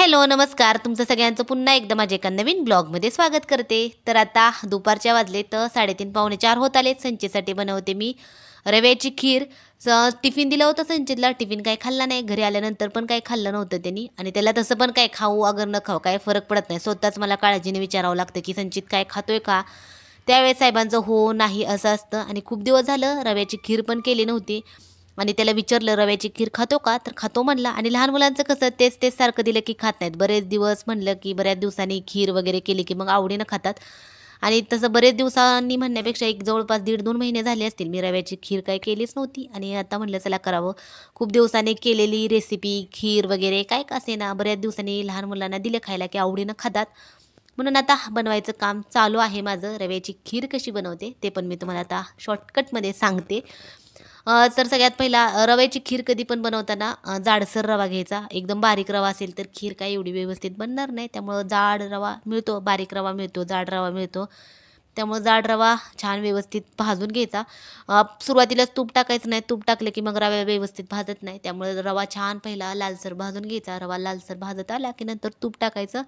Hello नमस्कार, तुमचं सगळ्यांचं पुन्हा एकदा माझ्या एका नवीन ब्लॉगमध्ये स्वागत करते. तर आता दुपारच्या वाजले तर 3:30 पावणे 4 होत आलेत. संचितसाठी बनवते मी रव्याची खीर. टिफिन दिलं होतं संचितला, टिफिन काही खाल्ला नाही. घरी आल्यानंतर पण काही खाल्लं नव्हतं त्यांनी, आणि त्याला तसं पण काय खाऊ अगर न खाऊ काय फरक पडत नाही. स्वतःच मला काळजीने विचारावं लागतं की संचित काय खातोय का. त्यावेळेस साहेबांचं हो नाही असं असतं. आणि खूप दिवस झालं रव्याची खीर पण केली नव्हती, आणि त्याला विचारलं रव्याची खीर खातो का, तर खातो म्हणला. आणि लहान मुलांचं कसं तेच तेच सारखं दिलं की खात नाहीत. बरेच दिवस म्हणलं की बऱ्याच दिवसांनी खीर वगैरे केली की मग आवडीनं खातात. आणि तसं बरेच दिवसांनी म्हणण्यापेक्षा एक जवळपास 1.5-2 महिने झाले असतील मी रव्याची खीर काय केलीच नव्हती, आणि आता म्हणलं चला करावं. खूप दिवसांनी केलेली रेसिपी खीर वगैरे काय का असे ना, बऱ्याच दिवसांनी लहान मुलांना दिलं खायला की आवडीनं खातात. म्हणून आता बनवायचं काम चालू आहे माझं. रव्याची खीर कशी बनवते ते पण मी तुम्हाला आता शॉर्टकटमध्ये सांगते. तर सगळ्यात पहिला रव्याची खीर कधी पण बनवताना जाडसर रवा घ्यायचा. एकदम बारीक रवा असेल तर खीर काही एवढी व्यवस्थित बनणार नाही. त्यामुळं जाड रवा मिळतो, बारीक रवा मिळतो, जाड रवा मिळतो. त्यामुळं जाड रवा छान व्यवस्थित भाजून घ्यायचा. सुरुवातीलाच तूप टाकायचं नाही. तूप टाकलं की मग रवा व्यवस्थित भाजत नाही. त्यामुळे रवा छान पहिला लालसर भाजून घ्यायचा. रवा लालसर भाजत आला की नंतर तूप टाकायचं.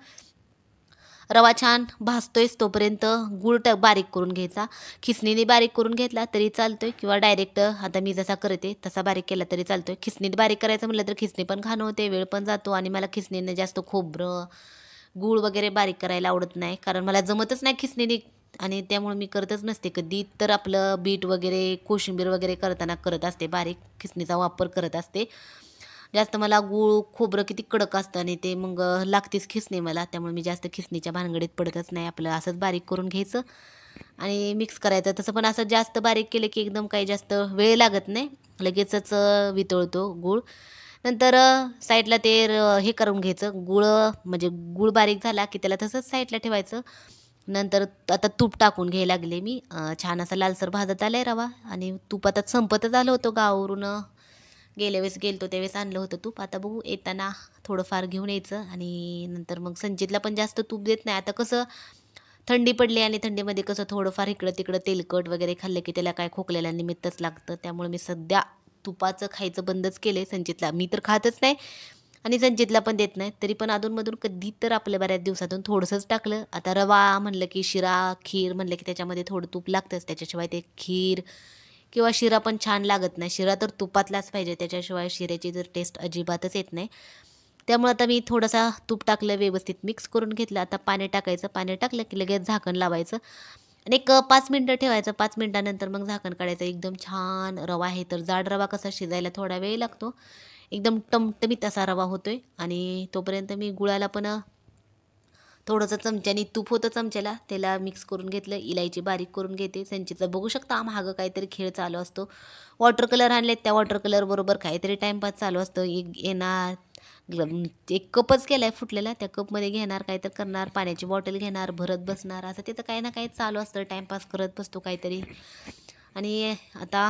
रवा छान भाजतोयच तोपर्यंत बारीक करून घ्यायचा. खिसणीने बारीक करून घेतला तरी चालतोय, किंवा डायरेक्ट आता मी जसा करते तसा बारीक केला तरी चालतोय. खिसणीत बारीक करायचं म्हटलं तर खिसणी पण घाण होते, वेळ पण जातो, आणि मला खिसणीने जास्त खोबरं गूळ वगैरे बारीक करायला आवडत नाही, कारण मला जमतच नाही खिसणीने. आणि त्यामुळे मी करतच नसते कधी. तर आपलं बीट वगैरे कोशिंबीर वगैरे करताना करत असते, बारीक खिसणीचा वापर करत असते. जास्त मला गूळ खोबरं किती कडक असतं, आणि ते मग लागतेच खिसणी मला. त्यामुळे मी जास्त खिसणीच्या भानगडीत पडतच नाही. आपलं असंच बारीक करून घ्यायचं आणि मिक्स करायचं. तसं पण असं जास्त बारीक केलं की एकदम काही जास्त वेळ लागत नाही, लगेचच वितळतो गूळ. नंतर साईडला ते हे करून घ्यायचं गूळ, म्हणजे गूळ बारीक झाला की त्याला तसंच साईडला ठेवायचं. नंतर आता तूप टाकून घ्यायला लागले मी. छान असा लालसर भाजत आलाय रवा, आणि तूप आता संपतच आलं होतं गावावरून. गेल्या वेळेस गेलतो त्यावेळेस आणलं होतं तूप. आता बघू येताना थोडंफार घेऊन यायचं. आणि नंतर मग संचितला पण जास्त तूप देत नाही. आता कसं थंडी पडली, आणि थंडीमध्ये कसं थोडंफार इकडं तिकडं तेलकट वगैरे खाल्लं की त्याला काय खोकल्याला निमित्तच लागतं. त्यामुळे मी सध्या तुपाचं खायचं बंदच केलं आहे. संचितला मी तर खातच नाही, आणि संचितला पण देत नाही. तरी पण अधूनमधून कधी तर आपल्या बऱ्याच दिवसातून थोडंसंच टाकलं. आता रवा म्हणलं की शिरा, खीर म्हणलं की त्याच्यामध्ये थोडं तूप लागतंच. त्याच्याशिवाय ते खीर किंवा शिरा पण छान लागत नाही. शिरा तर तुपातलाच पाहिजे, त्याच्याशिवाय शिऱ्याची जर टेस्ट अजिबातच येत नाही. त्यामुळे आता मी थोडासा तूप टाकलं, व्यवस्थित मिक्स करून घेतलं. आता पाणी टाकायचं. पाणी टाकलं की लगेच झाकण लावायचं, आणि एक 5 मिनटं ठेवायचं. 5 मिनिटानंतर मग झाकण काढायचं. एकदम छान रवा आहे. तर जाड रवा कसा शिजायला थोडा वेळ लागतो, एकदम टमटमीत असा रवा होतोय. आणि तोपर्यंत मी गुळाला पण थोडंसं चमच्याने तूप होतं चमच्याला, त्याला मिक्स करून घेतलं. इलायची बारीक करून घेते. संचितचं बघू शकता मागं काहीतरी खेळ चालू असतो. वॉटर कलर आणलेत, त्या वॉटर कलर बरोबर काहीतरी टाईमपास चालू असतं. एक येणार एक कपच केलाय फुटलेला, त्या कपमध्ये घेणार, काहीतरी करणार, पाण्याची बॉटल घेणार, भरत बसणार, असं तिथं काही ना काही चालू असतं. टाईमपास करत बसतो काहीतरी. आणि आता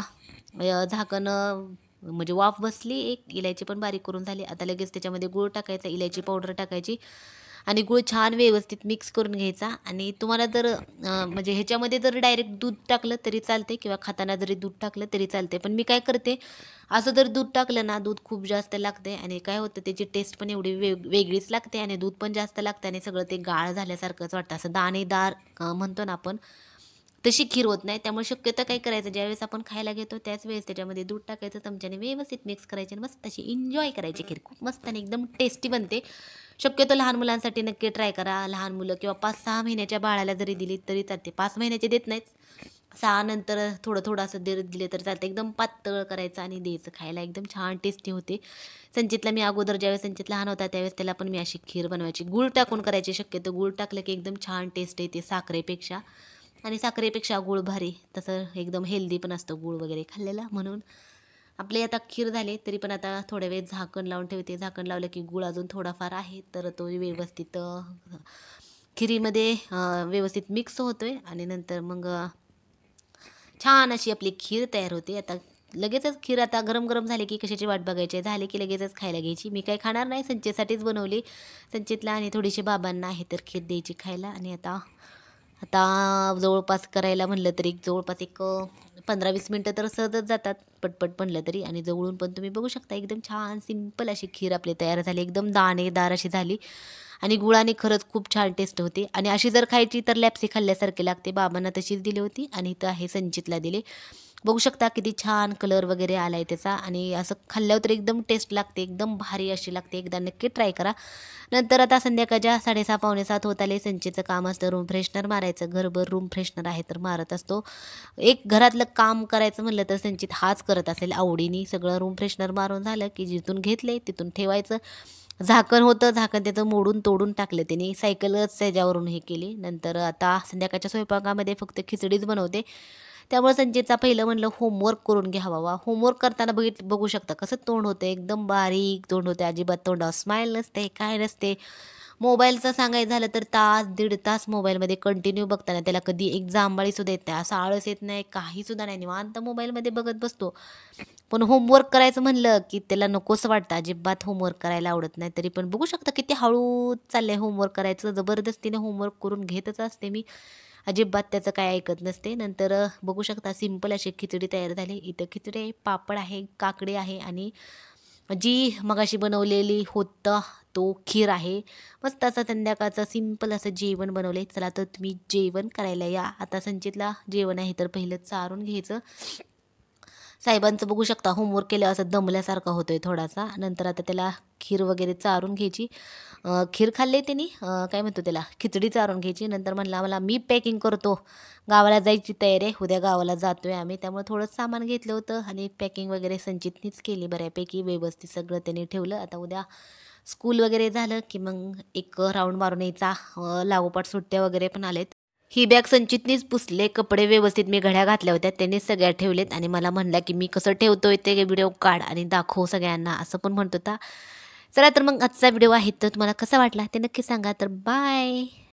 झाकण म्हणजे वाफ बसली, एक इलायची पण बारीक करून झाली. आता लगेच त्याच्यामध्ये गूळ टाकायचा, इलायची पावडर टाकायची, आणि गूळ छान व्यवस्थित मिक्स करून घ्यायचा. आणि तुम्हाला जर म्हणजे ह्याच्यामध्ये जर डायरेक्ट दूध टाकलं तरी चालते, किंवा खाताना जरी दूध टाकलं तरी चालते. पण मी काय करते, असं जर दूध टाकलं ना, दूध खूप जास्त लागते, आणि काय होतं त्याची टेस्ट पण एवढी वेगळीच लागते, आणि दूध पण जास्त लागते, आणि सगळं ते गाळ झाल्यासारखंच वाटतं. असं दाणेदार म्हणतो ना आपण, तशी खीर होत नाही. त्यामुळे शक्यतो काय करायचं, ज्यावेळेस आपण खायला घेतो त्याच वेळेस त्याच्यामध्ये दूध टाकायचं, चमच्याने व्यवस्थित मिक्स करायचे, आणि मस्त अशी एन्जॉय करायची खीर. खूप मस्त आणि एकदम टेस्टी बनते. शक्यतो लहान मुलांसाठी नक्की ट्राय करा. लहान मुलं किंवा 5-6 महिन्याच्या बाळाला जरी दिली तरी चालते. 5 महिन्याचे देत नाहीत, 6 नंतर थोडं थोडं असं दिले तर चालतं. एकदम पातळ करायचं आणि द्यायचं खायला, एकदम छान टेस्टी होते. संचितला मी अगोदर ज्यावेळेस संचित लहान होता त्यावेळेस त्याला पण मी अशी खीर बनवायची. गूळ टाकून करायची. शक्यतो गूळ टाकलं की एकदम छान टेस्ट येते साखरेपेक्षा, आणि साखरेपेक्षा गूळ भारी. तसं एकदम हेल्दी पण असतं गूळ वगैरे खाल्लेला. म्हणून आपले आता खीर झाले, तरी पण आता थोड्या वेळ झाकण लावून ठेवते. झाकण लावलं की गूळ अजून थोडाफार आहे, तर तो व्यवस्थित खिरीमध्ये व्यवस्थित मिक्स होतोय, आणि नंतर मग छान अशी आपली खीर तयार होते. आता लगेचच खीर आता गरम गरम झाली की कशाची वाट बघायची, झाली की लगेचच खायला घ्यायची. मी काही खाणार नाही, संचितसाठीच बनवली. संचितला आणि थोडीशी बाबांना आहे तर खीर द्यायची खायला. आणि आता आता जवळपास करायला म्हणलं तरी जवळपास एक 15-20 मिनटं तर सहजच जातात पटपट म्हणलं तरी. आणि जवळून पण तुम्ही बघू शकता एकदम छान सिंपल अशी खीर आपली तयार झाली. एकदम दाणेदार अशी झाली आणि गुळाने खरंच खूप छान टेस्ट होते. आणि अशी जर खायची तर लॅप्सी खाल्ल्यासारखी लागते. बाबांना तशीच दिली होती आणि इथं आहे संचितला दिले. बघू शकता किती छान कलर वगैरे आलाय त्याचा आणि असं खाल्ल्यावर तर एकदम टेस्ट लागते, एकदम भारी अशी लागते. एकदा नक्की ट्राय करा. नंतर आता संध्याकाळच्या 6:30 पावणे 7 होत आले. संचेचं काम असतं रूम फ्रेशनर मारायचं. घरभर रूम फ्रेशनर आहे तर मारत असतो. एक घरातलं काम करायचं म्हणलं तर संचित हाच करत असेल आवडीने. सगळं रूम फ्रेशनर मारून झालं की जिथून घेतले तिथून ठेवायचं. झाकण होतं, झाकण त्याचं मोडून तोडून टाकलं त्याने. सायकलच त्याच्यावरून हे केली. नंतर आता संध्याकाळच्या स्वयंपाकामध्ये फक्त खिचडीच बनवते. त्यामुळे संचितचा पहिलं म्हणलं होमवर्क करून घ्यावा वा. होमवर्क करताना बघू शकता कसं तोंड होतं, एकदम बारीक तोंड होते. अजिबात तोंडावर स्माईल नसते, काय नसते. मोबाईलचं सांगायचं झालं तर तास दीड तास मोबाईलमध्ये कंटिन्यू बघताना त्याला कधी एक जांभळीसुद्धा येत नाही, असा आळस येत नाही, काहीसुद्धा नाही. निवांत मोबाईलमध्ये बघत बसतो. पण होमवर्क करायचं म्हणलं की त्याला नकोस वाटतं, अजिबात होमवर्क करायला आवडत नाही. तरी पण बघू शकता किती हळू चाललंय होमवर्क करायचं. जबरदस्तीने होमवर्क करून घेतच असते मी. अजिबात त्याचं काय ऐकत नसते. नंतर बघू शकता सिंपल अशी खिचडी तयार झाली. इथं खिचडी आहे, पापड आहे, काकडी आहे आणि जी मगाशी बनवलेली होतं तो खीर आहे. मस्त असं संध्याकाळचं सिंपल असं जेवण बनवले. चला तर तुम्ही जेवण करायला या. आता संचितला जेवण आहे तर पहिलं चारून घ्यायचं. साहेबांचं बघू शकता होमवर्क केलं असं दमल्यासारखा होतोय थोडासा. नंतर आता त्याला खीर वगैरे चारून घ्यायची. खीर खाल्ली त्यांनी, काय म्हणतो त्याला खिचडी चारून घ्यायची. नंतर म्हणला मला मी पॅकिंग करतो, गावाला जायची तयारी आहे, उद्या गावाला जातोय आम्ही. त्यामुळे थोडंच सामान घेतलं होतं आणि पॅकिंग वगैरे संचितनीच केली बऱ्यापैकी व्यवस्थित सगळं त्यांनी ठेवलं. आता उद्या स्कूल वगैरे झालं की मग एक राऊंड मारून यायचा. लागोपाठ सुट्ट्या वगैरे पण आलेत. ही बॅग संचितनीच पुसले, कपडे व्यवस्थित मी घड्या घातल्या होत्या त्यांनीच सगळ्या ठेवलेत. आणि मला म्हणला की मी कसं ठेवतोय ते व्हिडिओ काढ आणि दाखव सगळ्यांना, असं पण म्हणत होता. चला तर मग आजचा व्हिडिओ आहे तर तुम्हाला कसा वाटला ते नक्की सांगा. तर बाय.